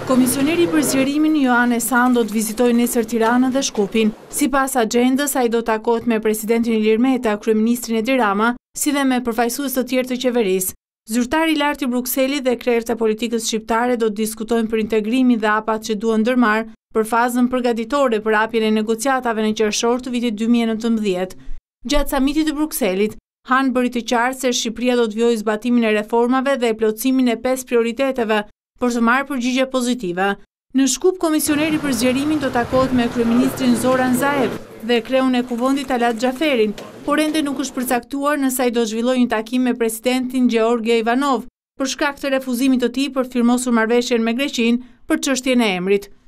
Komisioneri për zgjerimin Ioannis Han do të vizitojë nesër Tiranën dhe Shkupin. Sipas agjendës, ai do takohet me presidentin Ilir Meta, kryeministrin Edi Rama, si dhe me përfaqësues të tjerë të qeverisë. Zyrtari i lartë i Brukselit dhe krerët e politikës shqiptare do të diskutojnë për integrimin dhe hapat që duhen ndërmarrë për fazën përgatitore për hapjen e negociatave në qershor të vitit 2019. Gjatë samitit të Brukselit, Han bëri të qartë se Shqipëria do të vijojë zbatimin e reformave dhe plotësimin e 5 prioriteteve për të marrë përgjigje pozitive. Në Shkup, komisioneri për zgjerimin do takohet me kryeministrin Zoran Zaev dhe kreun e kuvendit Talat Xhaferin, por ende nuk është përcaktuar nëse ai do zhvillojë një takim me presidentin Gheorghe Ivanov për shkak të refuzimit të tij për të firmosur marrëveshjen me Greqinë për çështjen e emrit.